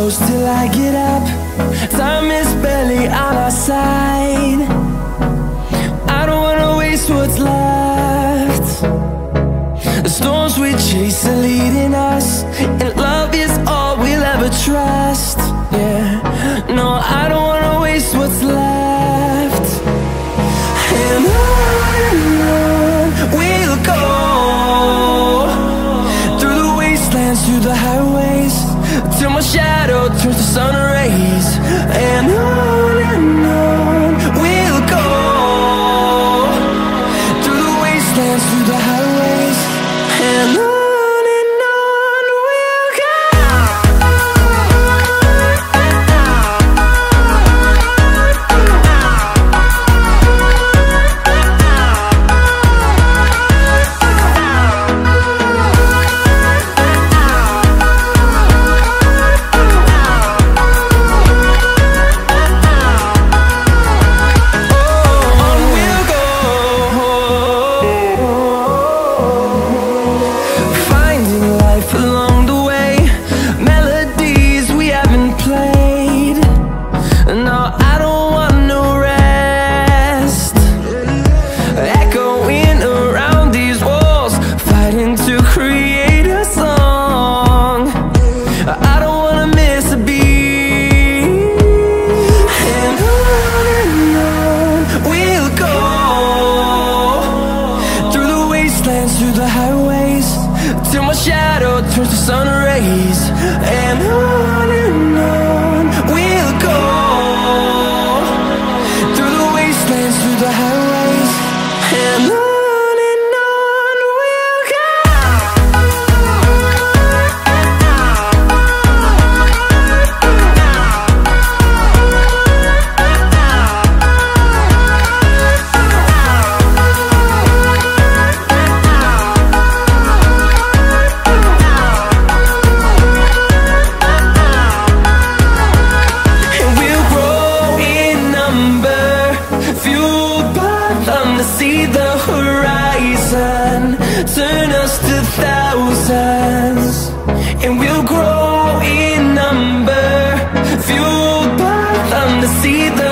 close till I get up. Time is barely on our side. I don't wanna waste what's left. The storms we chase are leading us, and love is all we'll ever trust. Yeah, no, I don't wanna waste what's left. And on we'll go, through the wastelands, through the highways, till my shadow turns to sun rays. And on we'll go, through the wastelands, through the highways, and on. Through the highways, till my shadow turns to sun rays. And on we'll go, through the wastelands, through the highways, and on. See the horizon turn us to thousands, and we'll grow in number, fueled by them to see the